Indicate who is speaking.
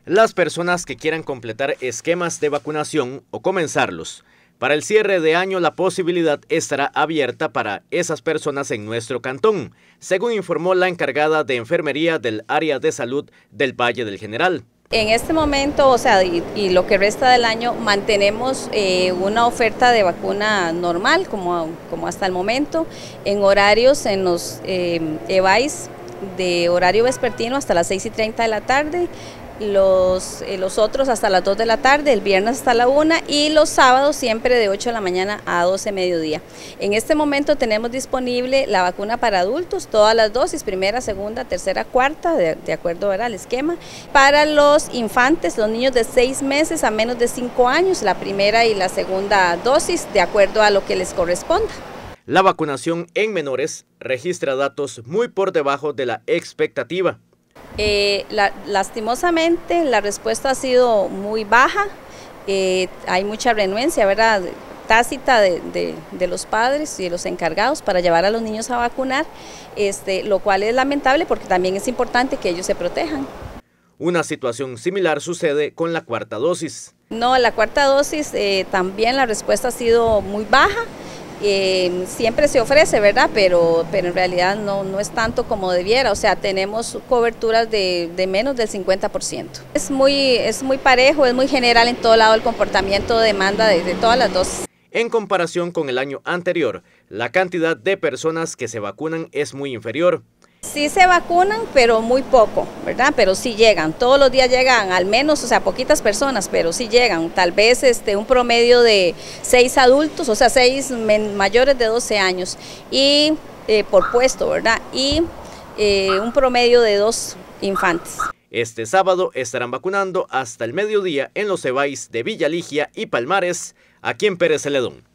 Speaker 1: las personas que quieran completar esquemas de vacunación o comenzarlos. Para el cierre de año, la posibilidad estará abierta para esas personas en nuestro cantón, según informó la encargada de enfermería del área de salud del Valle del General.
Speaker 2: En este momento, y lo que resta del año, mantenemos una oferta de vacuna normal, como hasta el momento, en horarios en los EVAIS de horario vespertino hasta las 6:30 de la tarde, los otros hasta las 2 de la tarde, el viernes hasta la 1 y los sábados siempre de 8 de la mañana a 12 mediodía. En este momento tenemos disponible la vacuna para adultos, todas las dosis, primera, segunda, tercera, cuarta, de acuerdo al esquema. Para los infantes, los niños de 6 meses a menos de 5 años, la primera y la segunda dosis, de acuerdo a lo que les corresponda.
Speaker 1: La vacunación en menores registra datos muy por debajo de la expectativa.
Speaker 2: Lastimosamente la respuesta ha sido muy baja, hay mucha renuencia, ¿verdad?, tácita de los padres y de los encargados para llevar a los niños a vacunar, lo cual es lamentable porque también es importante que ellos se protejan.
Speaker 1: Una situación similar sucede con la cuarta dosis.
Speaker 2: No, la cuarta dosis también la respuesta ha sido muy baja. Siempre se ofrece, ¿verdad? Pero en realidad no es tanto como debiera, o sea, tenemos coberturas de menos del 50%. Es muy parejo, es muy general en todo lado el comportamiento de demanda de todas las dosis.
Speaker 1: En comparación con el año anterior, la cantidad de personas que se vacunan es muy inferior.
Speaker 2: Sí se vacunan, pero muy poco, ¿verdad? Pero sí llegan, todos los días llegan, al menos, o sea, poquitas personas, pero sí llegan, tal vez un promedio de 6 adultos, o sea, 6 mayores de 12 años, y por puesto, ¿verdad? Y un promedio de 2 infantes.
Speaker 1: Este sábado estarán vacunando hasta el mediodía en los EVAIS de Villa Ligia y Palmares, aquí en Pérez Celedón.